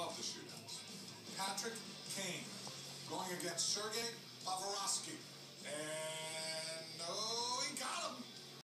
love the shootouts. Patrick Kane going against Pavoroski. And